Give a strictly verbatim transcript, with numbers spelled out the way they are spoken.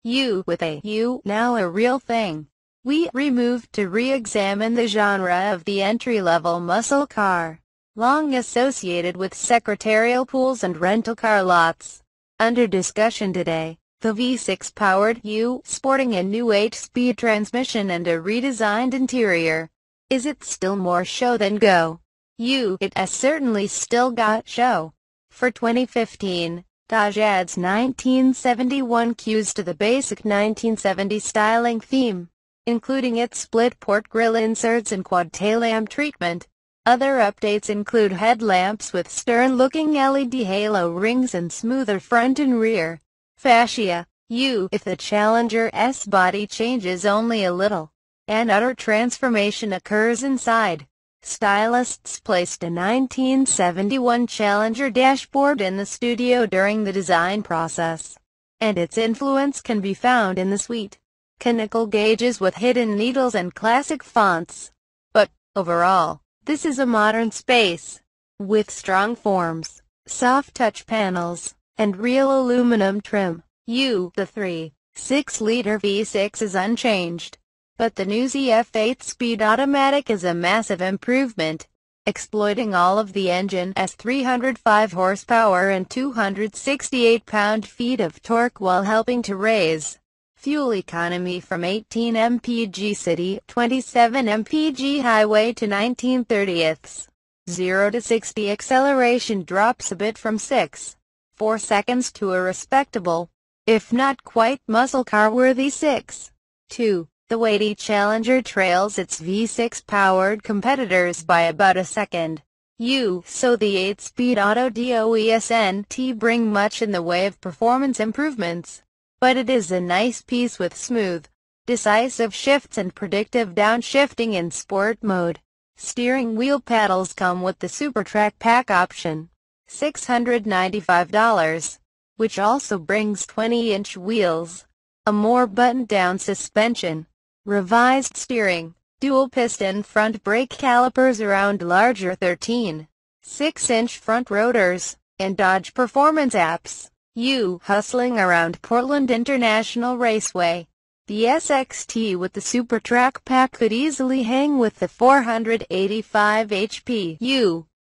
U with a U, now a real thing. We removed to re-examine the genre of the entry-level muscle car, long associated with secretarial pools and rental car lots. Under discussion today, the V six powered U, sporting a new eight-speed transmission and a redesigned interior. Is it still more show than go? U, it has certainly still got show. For twenty fifteen, Dodge adds nineteen seventy-one cues to the basic nineteen seventy styling theme, including its split-port grille inserts and quad tail-lamp treatment. Other updates include headlamps with stern-looking L E D halo rings and smoother front and rear fascia. U, if the Challenger's body changes only a little, an utter transformation occurs inside. Stylists placed a nineteen seventy-one Challenger dashboard in the studio during the design process, and its influence can be found in the suite. Conical gauges with hidden needles and classic fonts. But, overall, this is a modern space, with strong forms, soft touch panels, and real aluminum trim. U, the three point six liter V six is unchanged, but the new Z F eight-speed automatic is a massive improvement, exploiting all of the engine's three hundred five horsepower and two hundred sixty-eight pound-feet of torque while helping to raise fuel economy from eighteen miles per gallon city, twenty-seven miles per gallon highway to nineteen thirtieths. zero to sixty acceleration drops a bit from six point four seconds to a respectable, if not quite muscle car-worthy six point two. The weighty Challenger trails its V six-powered competitors by about a second. U, so the eight-speed Auto DOESNT bring much in the way of performance improvements, but it is a nice piece with smooth, decisive shifts and predictive downshifting in sport mode. Steering wheel paddles come with the SuperTrack Pack option, six hundred ninety-five dollars, which also brings twenty inch wheels, a more buttoned-down suspension, revised steering, dual-piston front brake calipers around larger thirteen point six inch front rotors, and Dodge Performance apps. U, hustling around Portland International Raceway. The S X T with the SuperTrack Pack could easily hang with the four hundred eighty-five horsepower U.